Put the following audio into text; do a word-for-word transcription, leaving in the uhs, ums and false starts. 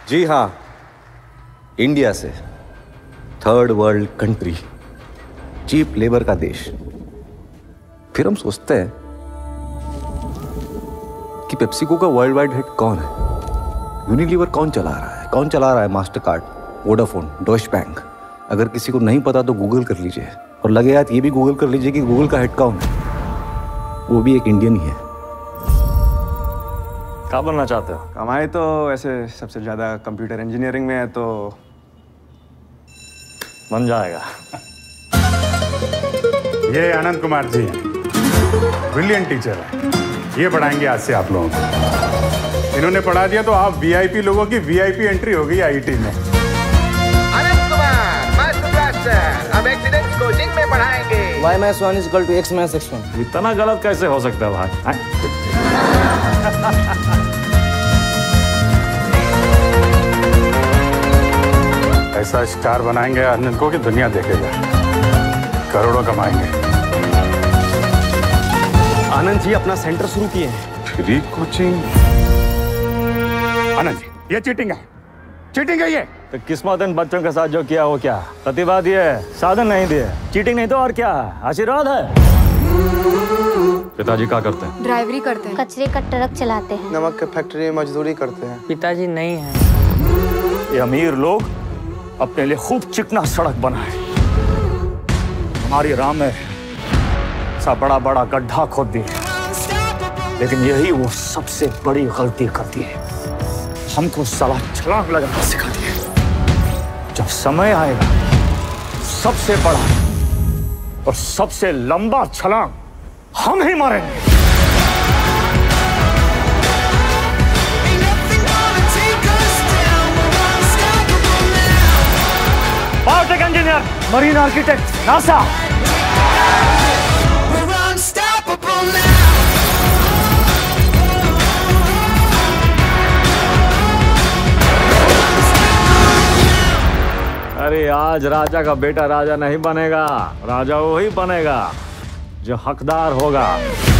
जी हाँ, इंडिया से, third world country, cheap labour का देश। फिर हम सोचते हैं कि पेप्सिको का वर्ल्ड वाइड हेड कौन है, यूनिलीवर कौन चला रहा है, कौन चला रहा है master card, Vodafone, Deutsche Bank. अगर किसी को नहीं पता तो गूगल कर लीजिए, और लगे यार ये भी गूगल कर लीजिए कि गूगल का हेड कौन है, वो भी एक इंडियन ही है। क्या बनना चाहते हो? कमाई तो ऐसे सबसे ज्यादा कंप्यूटर इंजीनियरिंग में है, तो बन जाएगा। ये आनंद कुमार जी हैं, ब्रिलियंट टीचर हैं। ये पढ़ाएंगे आज से आप लोगों को। इन्होंने पढ़ा दिया तो आप वीआईपी लोगों की वीआईपी एंट्री हो गई आईटी में। आनंद कुमार, मास्टर ब्लास्टर, हम एक्सीडेंट कोचिंग में पढ़ाएंगे। y minus one is equal to x minus x one। इतना गलत कैसे हो सकता है भाई? ऐसा स्टार बनाएंगे आनंद को कि दुनिया देखेगा, करोड़ों कमाएंगे। आनंद जी अपना सेंटर शुरू किए हैं। Free coaching? आनंद जी, ये चीटिंग है, चीटिंग है ये। तो किस्मत इन बच्चों के साथ जो किया वो क्या? प्रतिभा दिए, साधन नहीं दिए, चीटिंग नहीं तो और क्या? आशीर्वाद है। पिताजी क्या करते हैं? ड्राइवरी करते हैं। कचरे का ट्रक चलाते हैं। नमक के फैक्ट्री में मजदूरी करते हैं। पिताजी नहीं हैं। ये अमीर लोग अपने लिए खूब चिकना सड़क बनाए, हमारी राह में सा बड़ा बड़ा गड्ढा खोद दिए। लेकिन यही वो सबसे बड़ी गलती कर दी है, हमको साला छलांग लगाना सिखा दिया। जब समय आएगा सबसे बड़ा और सबसे लंबा छलांग हम ही मारेंगे। Biotech engineer, marine architect, NASA. अरे आज राजा का बेटा राजा नहीं बनेगा, राजा वही बनेगा जो हकदार होगा।